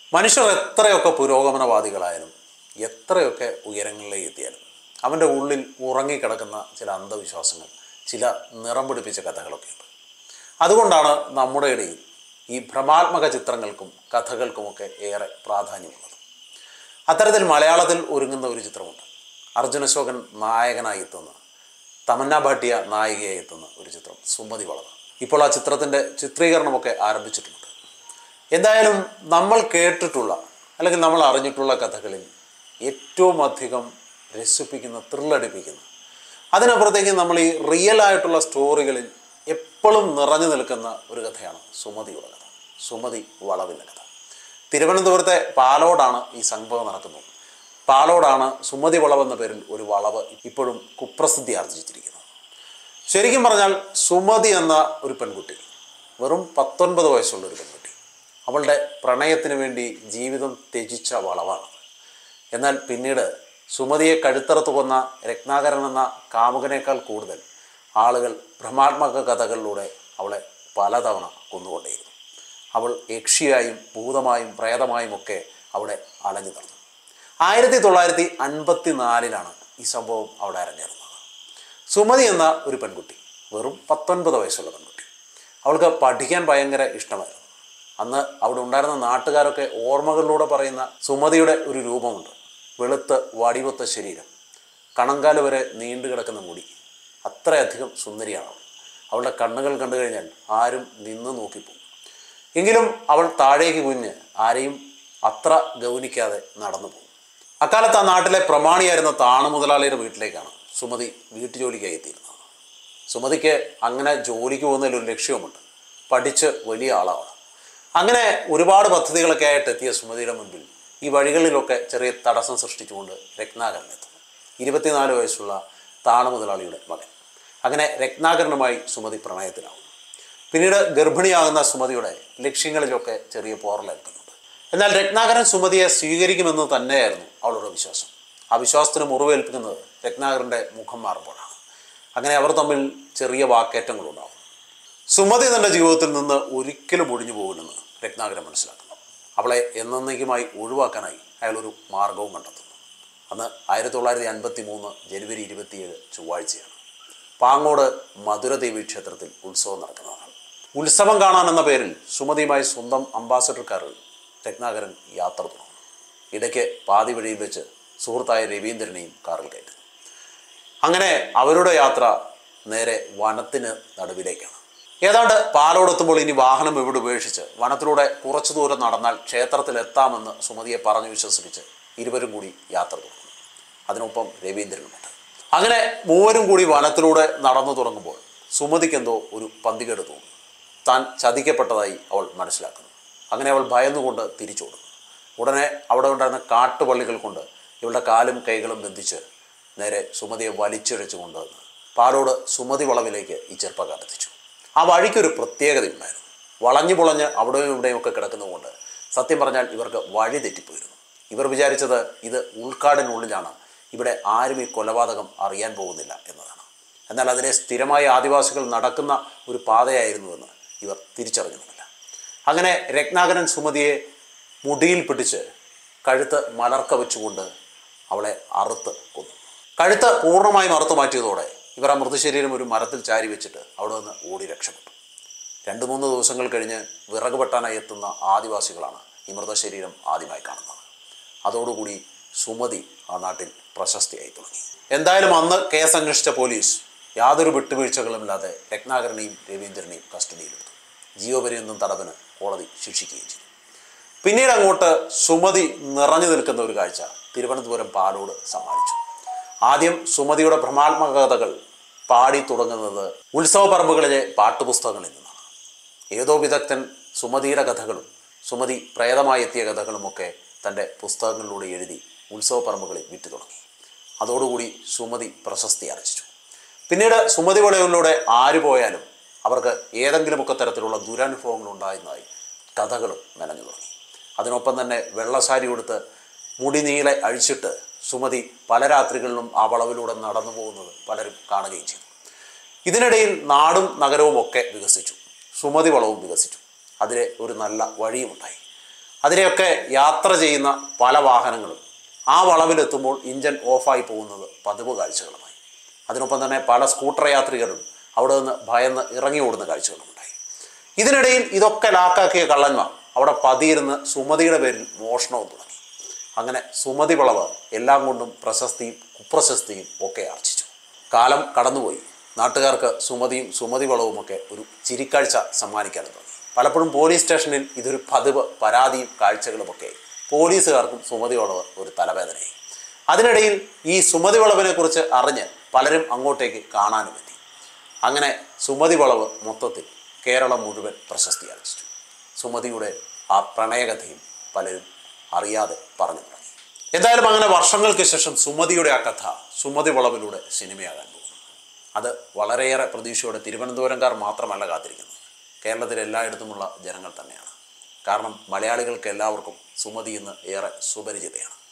മനുഷ്യർ എത്രയൊക്കെ പുരോഗമനവാദികളായാലും എത്രയൊക്കെ ഉയരങ്ങളിലേക്ക് എത്തിയാലും അവൻ്റെ ഉള്ളിൽ ഉറങ്ങിക്കിടക്കുന്ന ചില അന്ധവിശ്വാസങ്ങൾ, ചില നിറം പിടിപ്പിച്ച കഥകളൊക്കെയുണ്ട്. അതുകൊണ്ടാണ് നമ്മുടെ ഇടയിൽ ഈ ഭ്രമാത്മക ചിത്രങ്ങൾക്കും കഥകൾക്കുമൊക്കെ ഏറെ പ്രാധാന്യമുള്ളത്. അത്തരത്തിൽ മലയാളത്തിൽ ഒരുങ്ങുന്ന ഒരു ചിത്രമുണ്ട്. അർജുൻ അശോകൻ നായകനായി എത്തുന്ന, തമന്ന ഭാട്ടിയ നായികയായി എത്തുന്ന ഒരു ചിത്രം സുമതി വളവ്. ഇപ്പോൾ ആ ചിത്രത്തിൻ്റെ ചിത്രീകരണമൊക്കെ ആരംഭിച്ചിട്ടുണ്ട്. എന്തായാലും നമ്മൾ കേട്ടിട്ടുള്ള അല്ലെങ്കിൽ നമ്മൾ അറിഞ്ഞിട്ടുള്ള കഥകളിൽ ഏറ്റവും അധികം രസിപ്പിക്കുന്ന, ത്രില്ലടിപ്പിക്കുന്ന, അതിനപ്പുറത്തേക്ക് നമ്മൾ ഈ റിയൽ ആയിട്ടുള്ള സ്റ്റോറികളിൽ എപ്പോഴും നിറഞ്ഞു നിൽക്കുന്ന ഒരു കഥയാണ് സുമതിയുടെ കഥ, സുമതി വളവിൻ്റെ കഥ. തിരുവനന്തപുരത്തെ പാലോടാണ് ഈ സംഭവം നടക്കുന്നത്. പാലോടാണ് സുമതി വളവ് എന്ന പേരിൽ ഒരു വളവ് ഇപ്പോഴും കുപ്രസിദ്ധി ആർജിച്ചിരിക്കുന്നത്. ശരിക്കും പറഞ്ഞാൽ സുമതി എന്ന ഒരു പെൺകുട്ടി, വെറും 19 വയസ്സുള്ള ഒരു പെൺകുട്ടി, അവളുടെ പ്രണയത്തിന് വേണ്ടി ജീവിതം ത്യജിച്ച വളവാണ്. എന്നാൽ പിന്നീട് സുമതിയെ കഴുത്തറുത്ത് കൊന്ന രത്നാകരൻ എന്ന കാമുകനേക്കാൾ കൂടുതൽ ആളുകൾ ഭ്രമാത്മക കഥകളിലൂടെ അവളെ പലതവണ കൊന്നുകൊണ്ടേയിരുന്നു. അവൾ യക്ഷിയായും ഭൂതമായും പ്രേതമായും ഒക്കെ അവിടെ അലഞ്ഞു നടന്നു. 1954 ഈ സംഭവം അവിടെ അരങ്ങേറുന്നത്. സുമതി എന്ന ഒരു പെൺകുട്ടി, വെറും 19 വയസ്സുള്ള പെൺകുട്ടി, അവൾക്ക് പഠിക്കാൻ ഭയങ്കര ഇഷ്ടമായിരുന്നു. അന്ന് അവിടെ ഉണ്ടായിരുന്ന നാട്ടുകാരൊക്കെ ഓർമ്മകളിലൂടെ പറയുന്ന സുമതിയുടെ ഒരു രൂപമുണ്ട്. വെളുത്ത് വടിവൊത്ത ശരീരം, കണങ്കാല് വരെ നീണ്ടു കിടക്കുന്ന മുടി, അത്രയധികം സുന്ദരിയാണ് അവൾ. അവളുടെ കണ്ണുകൾ കണ്ടു കഴിഞ്ഞാൽ ആരും നിന്ന് നോക്കിപ്പോകും. എങ്കിലും അവൾ താഴേക്ക് കുഞ്ഞ് ആരെയും അത്ര ഗൗനിക്കാതെ നടന്നു പോകും. അക്കാലത്ത് ആ നാട്ടിലെ പ്രമാണിയായിരുന്ന താണു മുതലാളിയുടെ വീട്ടിലേക്കാണ് സുമതി വീട്ടുജോലിക്കായി എത്തിയിരുന്നത്. സുമതിക്ക് അങ്ങനെ ജോലിക്ക് പോകുന്നതിൽ ഒരു ലക്ഷ്യവുമുണ്ട്. പഠിച്ച് വലിയ ആളാണ്. അങ്ങനെ ഒരുപാട് പദ്ധതികളൊക്കെ ആയിട്ട് എത്തിയ സുമതിയുടെ മുൻപിൽ ഈ വഴികളിലൊക്കെ ചെറിയ തടസ്സം സൃഷ്ടിച്ചുകൊണ്ട് രത്നാകരൻ എത്തുന്നു. 24 വയസ്സുള്ള താണു മുതലാളിയുടെ മകൻ. അങ്ങനെ രത്നാകരനുമായി സുമതി പ്രണയത്തിലാവും. പിന്നീട് ഗർഭിണിയാകുന്ന സുമതിയുടെ ലക്ഷ്യങ്ങളിലൊക്കെ ചെറിയ പോറലേൽക്കുന്നുണ്ട്. എന്നാൽ രത്നാകരൻ സുമതിയെ സ്വീകരിക്കുമെന്ന് തന്നെയായിരുന്നു അവളുടെ വിശ്വാസം. ആ വിശ്വാസത്തിന് മുറിവേൽപ്പിക്കുന്നത് രത്നാകരൻ്റെ മുഖം മാറുമ്പോഴാണ്. അങ്ങനെ അവർ തമ്മിൽ ചെറിയ വാക്കേറ്റങ്ങളുണ്ടാവും. സുമതി തൻ്റെ ജീവിതത്തിൽ നിന്ന് ഒരിക്കലും ഒഴിഞ്ഞു പോകില്ലെന്ന് രത്നാകരൻ മനസ്സിലാക്കുന്നു. അവളെ എന്നേക്കുമായി ഒഴിവാക്കാനായി അയാളൊരു മാർഗവും കണ്ടെത്തുന്നു. അന്ന് 1953 ജനുവരി 27 ചൊവ്വാഴ്ചയാണ്. പാങ്ങോട് മധുരദേവി ക്ഷേത്രത്തിൽ ഉത്സവം നടക്കുന്നതാണ്. ഉത്സവം കാണാനെന്ന പേരിൽ സുമതിയുമായി സ്വന്തം അംബാസഡർ കാറിൽ രത്നാകരൻ യാത്ര തുടങ്ങും. ഇടയ്ക്ക് പാതി വഴിയിൽ വെച്ച് സുഹൃത്തായ രവീന്ദ്രനെയും കാറിൽ കയറ്റുന്നു. അങ്ങനെ അവരുടെ യാത്ര നേരെ വനത്തിന് നടുവിലേക്കാണ്. ഏതാണ്ട് പാലോടെത്തുമ്പോൾ ഇനി വാഹനം ഇവിടെ ഉപേക്ഷിച്ച് വനത്തിലൂടെ കുറച്ചു ദൂരം നടന്നാൽ ക്ഷേത്രത്തിലെത്താമെന്ന് സുമതിയെ പറഞ്ഞു വിശ്വസിപ്പിച്ച് ഇരുവരും കൂടി യാത്ര തുടങ്ങുന്നു. അതിനൊപ്പം രവീന്ദ്രനുമുണ്ട്. അങ്ങനെ മൂവരും കൂടി വനത്തിലൂടെ നടന്നു തുടങ്ങുമ്പോൾ സുമതിക്കെന്തോ ഒരു പന്തികേട് തോന്നുന്നു. താൻ ചതിക്കപ്പെട്ടതായി അവൾ മനസ്സിലാക്കുന്നു. അങ്ങനെ അവൾ ഭയന്നുകൊണ്ട് തിരിച്ചോടുന്നു. ഉടനെ അവിടെ ഉണ്ടായിരുന്ന കാട്ടുപള്ളികൾ കൊണ്ട് ഇവളുടെ കാലും കൈകളും ബന്ധിച്ച് നേരെ സുമതിയെ വലിച്ചിഴച്ചു കൊണ്ടുവന്ന് പാലോട് സുമതി വളവിലേക്ക് ഈ ചെറുപ്പക്കാരെത്തിച്ചു. ആ വഴിക്കൊരു പ്രത്യേകതയുണ്ടായിരുന്നു. വളഞ്ഞു പൊളഞ്ഞ് അവിടെയും ഇവിടെയും ഒക്കെ കിടക്കുന്നതുകൊണ്ട് സത്യം പറഞ്ഞാൽ ഇവർക്ക് വഴി തെറ്റിപ്പോയിരുന്നു. ഇവർ വിചാരിച്ചത് ഇത് ഉൾക്കാടിനുള്ളിലാണ്, ഇവിടെ ആരും ഈ കൊലപാതകം അറിയാൻ പോകുന്നില്ല എന്നതാണ്. എന്നാൽ അതിലെ സ്ഥിരമായ ആദിവാസികൾ നടക്കുന്ന ഒരു പാതയായിരുന്നുവെന്ന് ഇവർ തിരിച്ചറിഞ്ഞുമില്ല. അങ്ങനെ രത്നാകരൻ സുമതിയെ മുടിയിൽ പിടിച്ച് കഴുത്ത് മലർക്ക വെച്ചുകൊണ്ട് അവളെ അറുത്ത് കൊന്നു. കഴുത്ത് പൂർണ്ണമായും അറുത്ത് മാറ്റിയതോടെ ഇവർ ആ മൃതശരീരം ഒരു മരത്തിൽ ചാരി വെച്ചിട്ട് അവിടെ നിന്ന് ഓടി രക്ഷപ്പെട്ടു. 2-3 ദിവസങ്ങൾ കഴിഞ്ഞ് വിറക് വെട്ടാനായി എത്തുന്ന ആദിവാസികളാണ് ഈ മൃതശരീരം ആദ്യമായി കാണുന്നത്. അതോടുകൂടി സുമതി ആ നാട്ടിൽ പ്രശസ്തിയായി തുടങ്ങി. എന്തായാലും അന്ന് കേസ് അന്വേഷിച്ച പോലീസ് യാതൊരു വിട്ടുവീഴ്ചകളുമില്ലാതെ രത്നാകരനെയും രവീന്ദ്രനെയും കസ്റ്റഡിയിലെടുത്തു. ജീവപര്യന്തം തടവിന് കോടതി ശിക്ഷിക്കുകയും ചെയ്തു. പിന്നീട് അങ്ങോട്ട് സുമതി നിറഞ്ഞു നിൽക്കുന്ന ഒരു കാഴ്ച തിരുവനന്തപുരം പാലോട് സമ്മാനിച്ചു. ആദ്യം സുമതിയുടെ ഭ്രമാത്മക കഥകൾ പാടി തുടങ്ങുന്നത് ഉത്സവ പറമ്പുകളിലെ പാട്ടുപുസ്തകങ്ങളിൽ നിന്നാണ്. ഏതോ വിദഗ്ധൻ സുമതിയുടെ കഥകളും സുമതി പ്രേതമായി എത്തിയ കഥകളുമൊക്കെ തൻ്റെ പുസ്തകങ്ങളിലൂടെ എഴുതി ഉത്സവ പറമ്പുകളിൽ വിറ്റു തുടങ്ങി. അതോടുകൂടി സുമതി പ്രശസ്തി ആർജിച്ചു. പിന്നീട് സുമതി വളവിലൂടെ ആര് പോയാലും അവർക്ക് ഏതെങ്കിലുമൊക്കെ തരത്തിലുള്ള ദുരനുഭവങ്ങൾ ഉണ്ടായിരുന്നതായി കഥകളും മെനഞ്ഞു തുടങ്ങി. അതിനൊപ്പം തന്നെ വെള്ളസാരി കൊടുത്ത് മുടി നീളെ അഴിച്ചിട്ട് സുമതി പല രാത്രികളിലും ആ വളവിലൂടെ നടന്നു പോകുന്നത് പലരും കാണുകയും ചെയ്തു. ഇതിനിടയിൽ നാടും നഗരവും ഒക്കെ വികസിച്ചു. സുമതി വളവും വികസിച്ചു. അതിലെ ഒരു നല്ല വഴിയുമുണ്ടായി. അതിലെയൊക്കെ യാത്ര ചെയ്യുന്ന പല വാഹനങ്ങളും ആ വളവിലെത്തുമ്പോൾ ഇഞ്ചൻ ഓഫായി പോകുന്നത് പതിവ് കാഴ്ചകളുമായി. അതിനൊപ്പം തന്നെ പല സ്കൂട്ടർ യാത്രികരും അവിടെ നിന്ന് ഭയന്ന് ഇറങ്ങി ഓടുന്ന കാഴ്ചകളുമുണ്ടായി. ഇതിനിടയിൽ ഇതൊക്കെ ലാക്കാക്കിയ കള്ളന്മാർ അവിടെ പതിയിരുന്ന് സുമതിയുടെ പേരിൽ മോഷണവും തുടങ്ങി. അങ്ങനെ സുമതി വളവ് എല്ലാം കൊണ്ടും പ്രശസ്തിയും കുപ്രശസ്തിയും ഒക്കെ ആർജിച്ചു. കാലം കടന്നുപോയി. നാട്ടുകാർക്ക് സുമതിയും സുമതി വളവുമൊക്കെ ഒരു ചിരിക്കാഴ്ച സമ്മാനിക്കാനും തുടങ്ങി. പലപ്പോഴും പോലീസ് സ്റ്റേഷനിൽ ഇതൊരു പതിവ് പരാതിയും കാഴ്ചകളുമൊക്കെ പോലീസുകാർക്കും സുമതി വളവ് ഒരു തലവേദനയായി. അതിനിടയിൽ ഈ സുമതി വളവിനെ കുറിച്ച് അറിഞ്ഞ് പലരും അങ്ങോട്ടേക്ക് കാണാനും എത്തി. അങ്ങനെ സുമതി വളവ് മൊത്തത്തിൽ കേരളം മുഴുവൻ പ്രശസ്തി ആർജിച്ചു. സുമതിയുടെ ആ പ്രണയകഥയും പലരും അറിയാതെ പറഞ്ഞു തുടങ്ങി. എന്തായാലും അങ്ങനെ വർഷങ്ങൾക്ക് ശേഷം സുമതിയുടെ ആ കഥ സുമതി വളവിലൂടെ സിനിമയാകാൻ പോകും. അത് വളരെയേറെ പ്രതീക്ഷയോടെ തിരുവനന്തപുരംകാർ മാത്രമല്ല കാത്തിരിക്കുന്നത്, കേരളത്തിൽ എല്ലായിടത്തുമുള്ള ജനങ്ങൾ തന്നെയാണ്. കാരണം മലയാളികൾക്ക് എല്ലാവർക്കും സുമതി ഇന്ന് ഏറെ സുപരിചിതയാണ്.